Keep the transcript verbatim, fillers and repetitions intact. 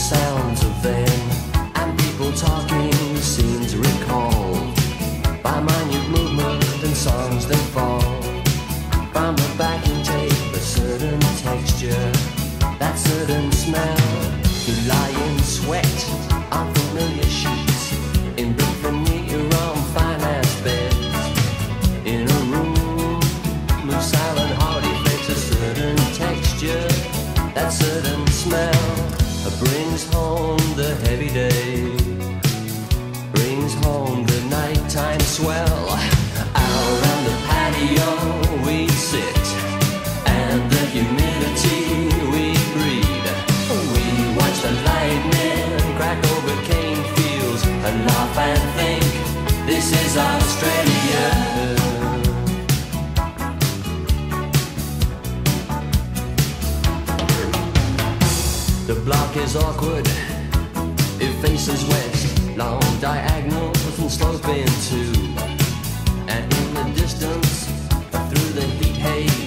sounds of them, and people talking scenes recalled by minute movement and songs that fall from the backing tape. A certain texture, that certain smell. You lie in sweat on familiar sheets, in brick veneer on finance beds, in a room of silent hardy fakes. A certain texture, that certain smell brings home the heavy day, brings home the nighttime swell. Out on the patio we sit, and the humidity we breathe. We watch the lightning crack over cane fields and laugh and think, this is Australia. The block is awkward, it faces west, long diagonals and sloping too. And in the distance, through the heat haze,